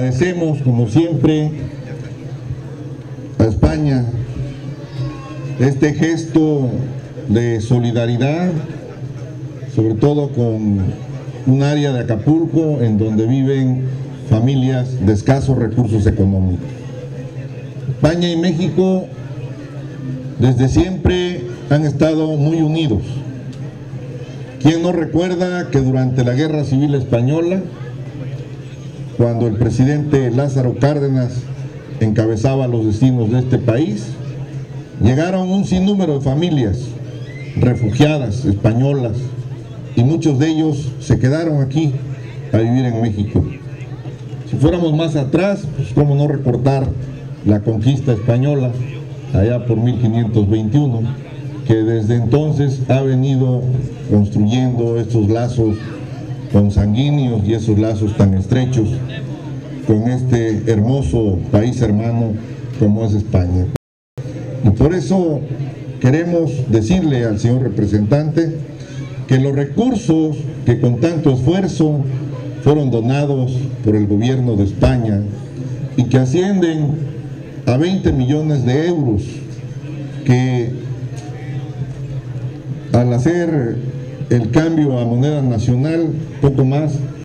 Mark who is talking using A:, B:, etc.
A: agradecemos, como siempre, a España este gesto de solidaridad, sobre todo con un área de Acapulco en donde viven familias de escasos recursos económicos. España y México desde siempre han estado muy unidos. ¿Quién no recuerda que durante la Guerra Civil Española, cuando el presidente Lázaro Cárdenas encabezaba los destinos de este país, llegaron un sinnúmero de familias refugiadas españolas y muchos de ellos se quedaron aquí a vivir en México? Si fuéramos más atrás, pues cómo no recordar la conquista española allá por 1521, que desde entonces ha venido construyendo estos lazos consanguíneos y esos lazos tan estrechos con este hermoso país hermano como es España. Y por eso queremos decirle al señor representante que los recursos que con tanto esfuerzo fueron donados por el gobierno de España y que ascienden a 20 millones de euros, que al hacer el cambio a moneda nacional, poco más